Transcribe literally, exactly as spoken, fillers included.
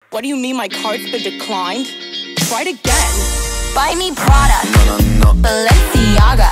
What do you mean my card's been declined? Try it again. Buy me Prada, No, no, no. Balenciaga,